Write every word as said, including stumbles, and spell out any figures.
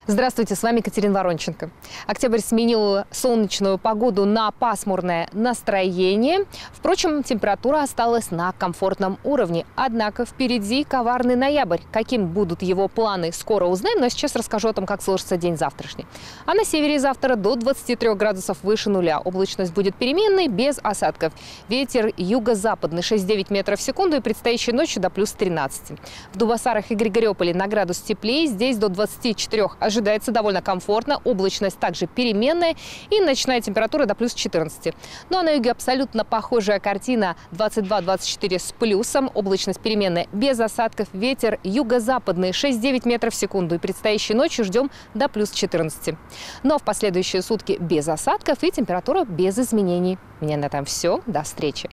Здравствуйте, с вами Катерина Воронченко. Октябрь сменил солнечную погоду на пасмурное настроение. Впрочем, температура осталась на комфортном уровне. Однако впереди коварный ноябрь. Каким будут его планы, скоро узнаем. Но сейчас расскажу о том, как сложится день завтрашний. А на севере завтра до двадцати трёх градусов выше нуля. Облачность будет переменной, без осадков. Ветер юго-западный шесть-девять метров в секунду и предстоящей ночью до плюс тринадцати. В Дубасарах и Григориополе на градус теплее, здесь до двадцати четырёх. Ожидается довольно комфортно, облачность также переменная и ночная температура до плюс четырнадцати. Ну а на юге абсолютно похожая картина: двадцать два — двадцать четыре с плюсом, облачность переменная, без осадков, ветер юго-западный шесть-девять метров в секунду и предстоящей ночью ждем до плюс четырнадцати. Но в последующие сутки без осадков и температура без изменений. У меня на этом все. До встречи.